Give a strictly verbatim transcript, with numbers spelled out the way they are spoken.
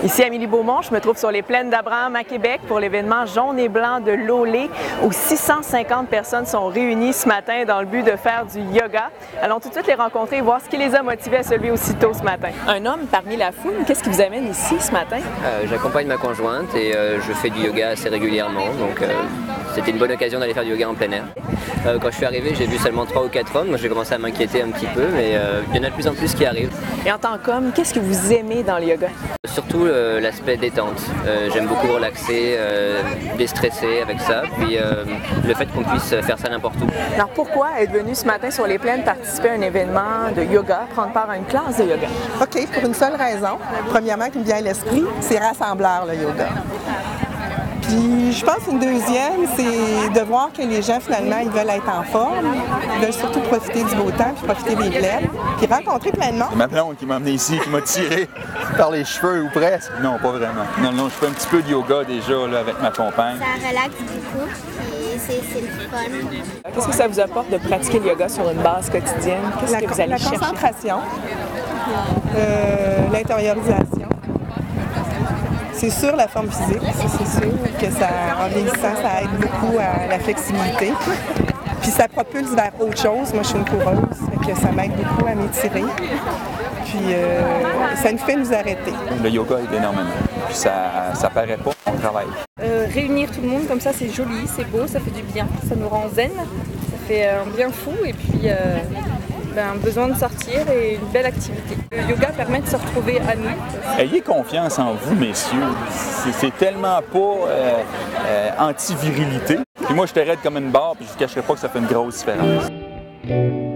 Ici Amélie Beaumont, je me trouve sur les plaines d'Abraham à Québec pour l'événement Jaune et Blanc de l'Olé où six cent cinquante personnes sont réunies ce matin dans le but de faire du yoga. Allons tout de suite les rencontrer et voir ce qui les a motivés à se lever aussitôt ce matin. Un homme parmi la foule, qu'est-ce qui vous amène ici ce matin? Euh, J'accompagne ma conjointe et euh, je fais du yoga assez régulièrement, donc euh, c'était une bonne occasion d'aller faire du yoga en plein air. Euh, quand je suis arrivé, j'ai vu seulement trois ou quatre hommes, donc j'ai commencé à m'inquiéter un petit peu, mais euh, il y en a de plus en plus qui arrivent. Et en tant qu'homme, qu'est-ce que vous aimez dans le yoga? Surtout euh, l'aspect détente. Euh, J'aime beaucoup relaxer, euh, déstresser avec ça, puis euh, le fait qu'on puisse faire ça n'importe où. Alors pourquoi être venu ce matin sur les plaines participer à un événement de yoga, prendre part à une classe de yoga? OK, pour une seule raison. Premièrement, qui me vient à l'esprit, c'est rassembleur le yoga. Puis je pense qu'une deuxième, c'est de voir que les gens, finalement, ils veulent être en forme, ils veulent surtout profiter du beau temps, puis profiter des plaines, puis rencontrer plein de monde. C'est ma blonde qui m'a amené ici, qui m'a tiré par les cheveux ou presque. Non, pas vraiment. Non, non, je fais un petit peu de yoga déjà là, avec ma compagne. Ça relaxe beaucoup, puis c'est le fun. Qu'est-ce que ça vous apporte de pratiquer le yoga sur une base quotidienne? Qu'est-ce que vous allez La chercher? concentration, euh, l'intériorisation. C'est sûr la forme physique, c'est sûr que ça, en vieillissant, ça aide beaucoup à la flexibilité. Puis ça propulse vers autre chose. Moi, je suis une coureuse, fait que ça m'aide beaucoup à m'étirer. Puis euh, ça nous fait nous arrêter. Le yoga aide énormément. Puis ça, ça paraît pas, on travaille. Euh, réunir tout le monde comme ça, c'est joli, c'est beau, ça fait du bien, ça nous rend zen, ça fait un bien fou et puis euh, ben, besoin de sortir et une belle activité. Le yoga permet de se retrouver à nous. Ayez confiance en vous, messieurs. C'est tellement pas euh, euh, anti-virilité. Puis moi, je te raide comme une barre, puis je ne cacherai pas que ça fait une grosse différence.